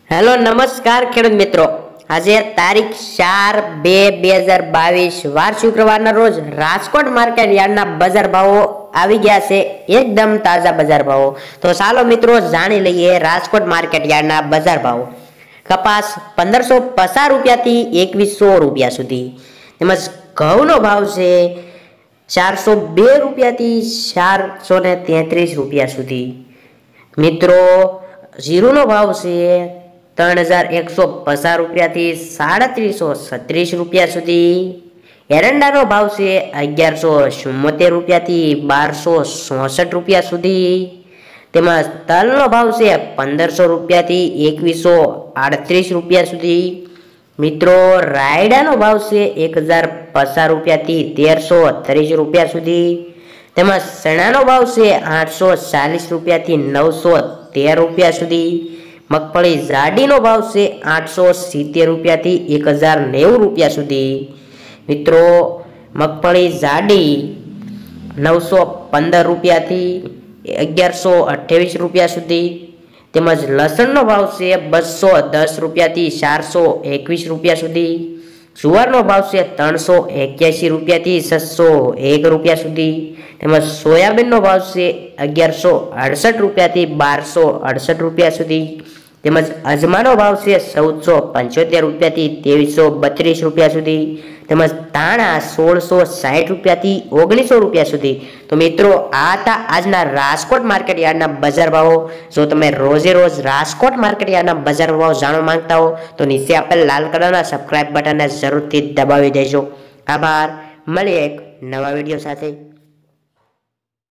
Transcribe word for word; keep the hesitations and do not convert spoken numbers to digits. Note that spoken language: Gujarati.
હેલો નમસ્કાર ખેડૂત મિત્રો। આજે તારીખ ચાર બે બે હજાર બાવીસ વાર શુક્રવારના રોજ રાજકોટ માર્કેટ યાર્ડના બજાર ભાવો આવી ગયા છે, એકદમ તાજા બજાર ભાવો। તો ચાલો મિત્રો જાણી લઈએ રાજકોટ માર્કેટ યાર્ડના બજાર ભાવો। કપાસ પંદરસો પચાસ રૂપિયાથી એકવીસો રૂપિયા સુધી, તેમજ ઘઉંનો ભાવ છે ચારસો બે રૂપિયાથી ચારસો ને તેત્રીસ રૂપિયા સુધી। મિત્રો જીરુનો ભાવ છે ત્રણ હજાર એકસો પચાસ રૂપિયાથી સાડત્રીસો છત્રીસ રૂપિયા સુધી। એરંડાનો ભાવ છે અગિયારસો ચુમ્મોતેર રૂપિયાથી બારસો ચોસઠ રૂપિયા સુધી। તેમજ તલનો ભાવ છે પંદરસો રૂપિયાથી એકવીસો આડત્રીસ રૂપિયા સુધી। મિત્રો રાયડાનો ભાવ છે એક હજાર પચાસ રૂપિયાથી તેરસો ત્રીસ રૂપિયા સુધી। તેમજ ચણાનો ભાવ છે આઠસો ચાલીસ રૂપિયાથી નવસો તેર રૂપિયા સુધી। મગફળી જાડીનો ભાવ છે આઠસો સિત્તેર રૂપિયાથી એક હજાર નેવું રૂપિયા સુધી। મિત્રો મગફળી જાડી નવસો પંદર રૂપિયાથી અગિયારસો અઠ્યાવીસ રૂપિયા સુધી। તેમજ લસણનો ભાવ છે બસો દસ રૂપિયાથી ચારસો એકવીસ રૂપિયા સુધી। જુવારનો ભાવ છે ત્રણસો એક્યાસી રૂપિયાથી છસો એક રૂપિયા સુધી। તેમજ સોયાબીનનો ભાવ છે અગિયારસો અડસઠ રૂપિયાથી બારસો અડસઠ રૂપિયા સુધી। તેમજ અજમાનો ભાવ છે ચૌદસો પંચોતેર રૂપિયાથી ત્રેવીસો બત્રીસ રૂપિયા સુધી। તેમજ ધાણા સોળસો સાઠ રૂપિયાથી ઓગણીસો રૂપિયા સુધી। તો મિત્રો આ હતા આજના રાજકોટ માર્કેટ યાર્ડના બજાર ભાવો। જો તમે રોજે રોજ રાજકોટ માર્કેટ યાર્ડના બજાર ભાવ જાણવા માંગતા હો તો નીચે આપેલ લાલ કલરના સબસ્ક્રાઇબ બટનને જરૂરથી દબાવી દેજો। આભાર, મળીએ એક નવા વિડીયો સાથે।